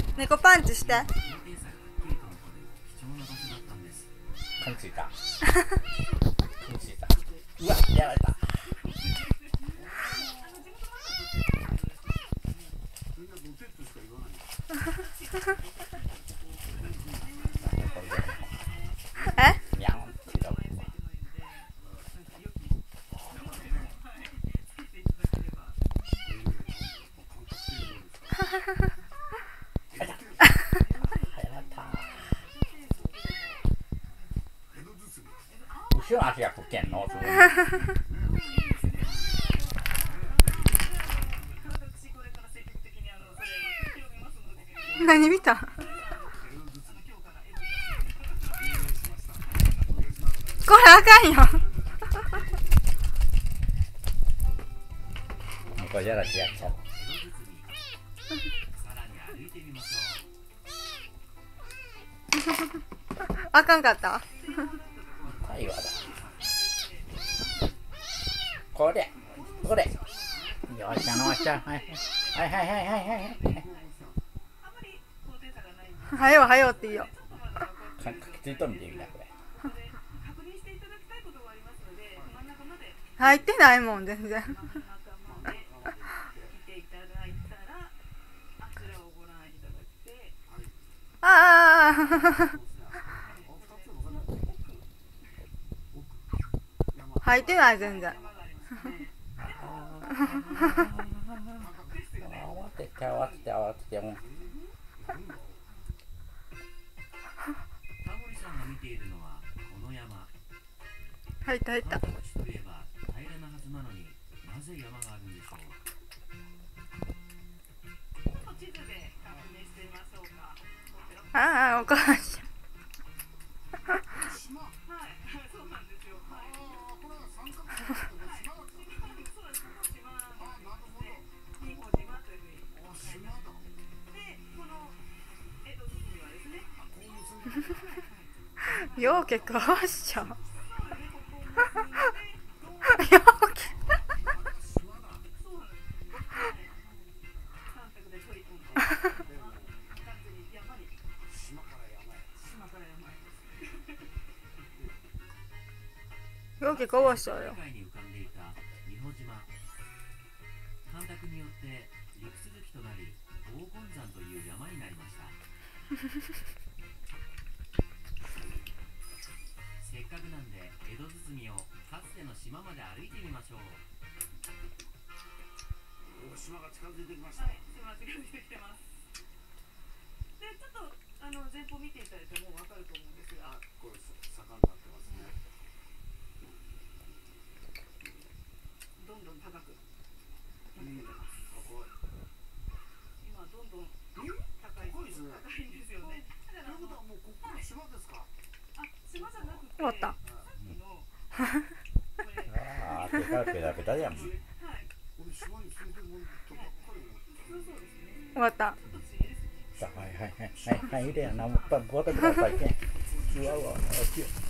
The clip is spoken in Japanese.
猫パンチして。 噛みついた。噛みついた。うわ、やられた。 え？ にゃんって言うた。後ろ足がくっけんの。 何見た？これあかんよ。 これやらしやっちゃう。 あかんかった。 最後だ。これ。よっしゃのっしゃ。はい。 はよはよっていいよ。 かきついとるみてみなこれ。 入ってないもん全然。ああ。入ってない全然。 慌ててもう。 タモリさんが見ているのはこの山。 入った。 関東地といえば平らなはずなのになぜ山があるんでしょう。地図で確認してみましょうか。 ああ、お母さん。 そうなんですよ。 ようけこうしちゃう。ようけ。ようけこぼしちゃうよ。 世界に浮かんでいた仁保島。干拓によって陸続きとなり黄金山という山になりました。せっかくなんで江戸堤をかつての島まで歩いてみましょう。島が近づいてきました。はい、島が近づいてきてます。で、ちょっと前方見ていただいてもう分かると思うんですが、これ坂になってますね。どんどん高くなってます。今どんどん高いですね。高いんですよね。ということはもうここから島ですか。あ、島じゃなくて。 終わった。 ああ、ペタペタやん。 終わった。 はい、入れやな、もう、ボタボタいけん。うわ、